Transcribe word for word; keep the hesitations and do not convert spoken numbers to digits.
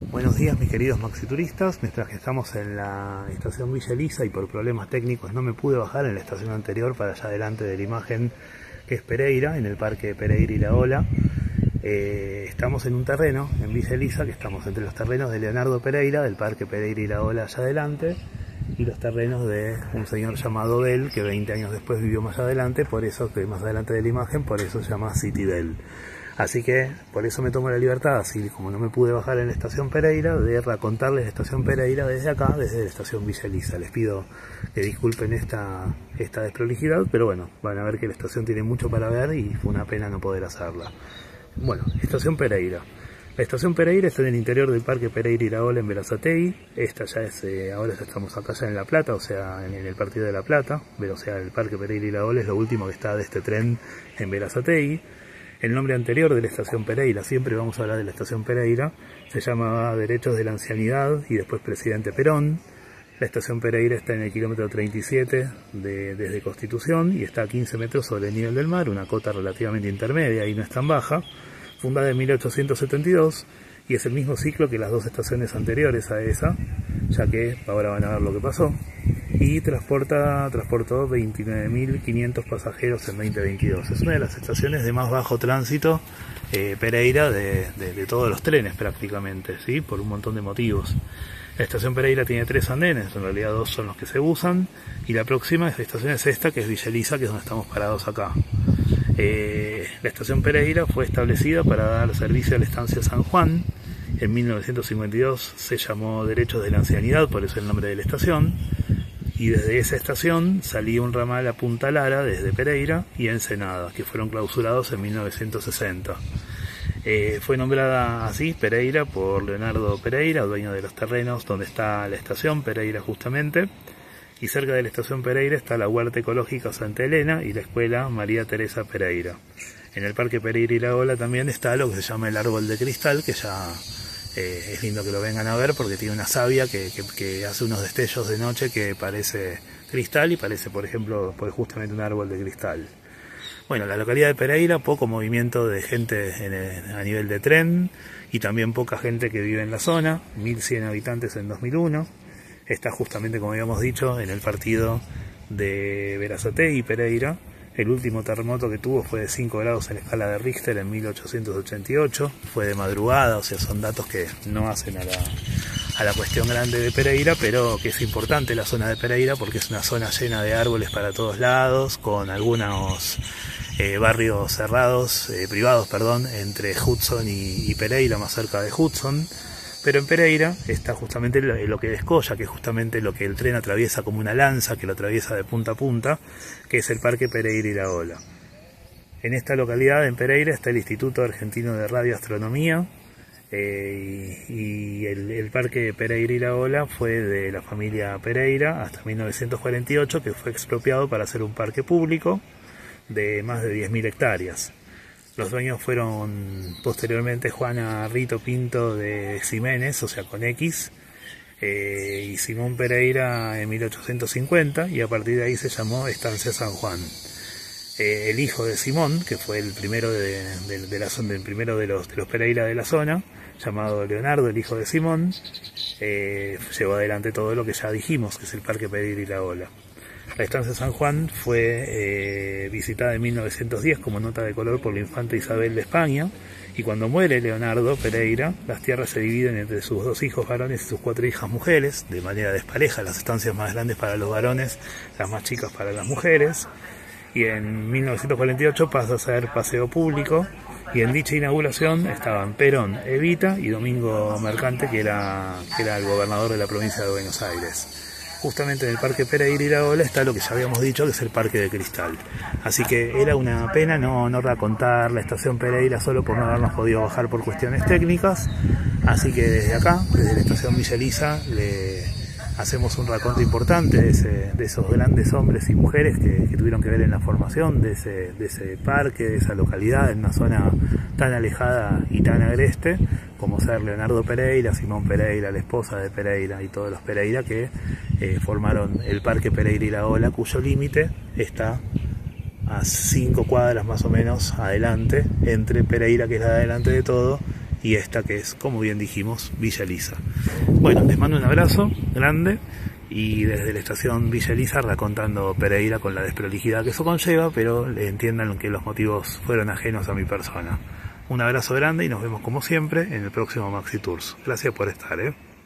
Buenos días mis queridos maxituristas, mientras que estamos en la estación Villa Elisa y por problemas técnicos no me pude bajar en la estación anterior para allá adelante de la imagen que es Pereira, en el parque Pereira y La Ola. Eh, estamos en un terreno en Villa Elisa, que estamos entre los terrenos de Leonardo Pereira, del parque Pereira y La Ola allá adelante, y los terrenos de un señor llamado Bell, que veinte años después vivió más adelante, por eso que más adelante de la imagen, por eso se llama City Bell. Así que por eso me tomo la libertad, así como no me pude bajar en la estación Pereira, de racontarles la estación Pereira desde acá, desde la estación Villa Elisa. Les pido que disculpen esta, esta desprolijidad, pero bueno, van a ver que la estación tiene mucho para ver y fue una pena no poder hacerla. Bueno, estación Pereira. La estación Pereira está en el interior del parque Pereira y La Ola en Berazategui. Esta ya es, eh, ahora ya estamos acá ya en La Plata, o sea, en, en el partido de La Plata. Pero, o sea, el parque Pereira y La Ola es lo último que está de este tren en Berazategui. El nombre anterior de la estación Pereira, siempre vamos a hablar de la estación Pereira, se llamaba Derechos de la Ancianidad y después Presidente Perón. La estación Pereira está en el kilómetro treinta y siete de, desde Constitución y está a quince metros sobre el nivel del mar, una cota relativamente intermedia y no es tan baja, fundada en mil ochocientos setenta y dos y es el mismo ciclo que las dos estaciones anteriores a esa, ya que ahora van a ver lo que pasó. Y transporta, transportó veintinueve mil quinientos pasajeros en veinte veintidós. Es una de las estaciones de más bajo tránsito, eh, Pereira, de, de, de todos los trenes prácticamente, ¿sí? Por un montón de motivos. La estación Pereira tiene tres andenes, en realidad dos son los que se usan, y la próxima estación es esta, que es Villa Elisa, que es donde estamos parados acá. Eh, la estación Pereira fue establecida para dar servicio a la estancia San Juan. En mil novecientos cincuenta y dos se llamó Derechos de la Ancianidad, por eso el nombre de la estación. Y desde esa estación salía un ramal a Punta Lara desde Pereira y Ensenada, que fueron clausurados en mil novecientos sesenta. Eh, fue nombrada así Pereira por Leonardo Pereira, dueño de los terrenos donde está la estación Pereira justamente. Y cerca de la estación Pereira está la Huerta Ecológica Santa Elena y la Escuela María Teresa Pereira. En el Parque Pereira y La Ola también está lo que se llama el Árbol de Cristal, que ya... Eh, es lindo que lo vengan a ver porque tiene una savia que, que, que hace unos destellos de noche que parece cristal y parece, por ejemplo, pues justamente un árbol de cristal. Bueno, la localidad de Pereira, poco movimiento de gente en el, a nivel de tren y también poca gente que vive en la zona, mil cien habitantes en dos mil uno. Está justamente, como habíamos dicho, en el partido de Berazategui y Pereira. El último terremoto que tuvo fue de cinco grados en la escala de Richter en mil ochocientos ochenta y ocho, fue de madrugada, o sea, son datos que no hacen a la, a la cuestión grande de Pereira, pero que es importante la zona de Pereira porque es una zona llena de árboles para todos lados, con algunos eh, barrios cerrados, eh, privados, perdón, entre Hudson y, y Pereira, más cerca de Hudson. Pero en Pereira está justamente lo que descolla, que es justamente lo que el tren atraviesa como una lanza, que lo atraviesa de punta a punta, que es el Parque Pereira y La Ola. En esta localidad, en Pereira, está el Instituto Argentino de Radioastronomía, eh, y, y el, el Parque Pereira y La Ola fue de la familia Pereira hasta mil novecientos cuarenta y ocho, que fue expropiado para hacer un parque público de más de diez mil hectáreas. Los dueños fueron posteriormente Juana Rito Pinto de Ximénez, o sea con X, eh, y Simón Pereira en mil ochocientos cincuenta, y a partir de ahí se llamó Estancia San Juan. Eh, el hijo de Simón, que fue el primero de, de, de la zona, el primero de los, de los Pereira de la zona, llamado Leonardo, el hijo de Simón, eh, llevó adelante todo lo que ya dijimos, que es el Parque Pereira y La Ola. La estancia San Juan fue eh, visitada en mil novecientos diez como nota de color por la infanta Isabel de España, y cuando muere Leonardo Pereira, las tierras se dividen entre sus dos hijos varones y sus cuatro hijas mujeres, de manera despareja, las estancias más grandes para los varones, las más chicas para las mujeres, y en mil novecientos cuarenta y ocho pasa a ser paseo público, y en dicha inauguración estaban Perón, Evita y Domingo Mercante, que era, que era el gobernador de la provincia de Buenos Aires. Justamente en el Parque Pereira y La Ola está lo que ya habíamos dicho, que es el Parque de Cristal. Así que era una pena no, no racontar la estación Pereira solo por no habernos podido bajar por cuestiones técnicas. Así que desde acá, desde la estación Villa Elisa, le hacemos un raconto importante de, ese, de esos grandes hombres y mujeres que, que tuvieron que ver en la formación de ese, de ese parque, de esa localidad, en una zona tan alejada y tan agreste como ser Leonardo Pereira, Simón Pereira, la esposa de Pereira y todos los Pereira que eh, formaron el Parque Pereira y La Ola, cuyo límite está a cinco cuadras más o menos adelante, entre Pereira, que es la de adelante de todo, y esta que es, como bien dijimos, Villa Elisa. Bueno, les mando un abrazo grande y desde la estación Villa Elisa contando Pereira con la desprolijidad que eso conlleva, pero entiendan que los motivos fueron ajenos a mi persona. Un abrazo grande y nos vemos como siempre en el próximo Maxi Tours. Gracias por estar, ¿eh?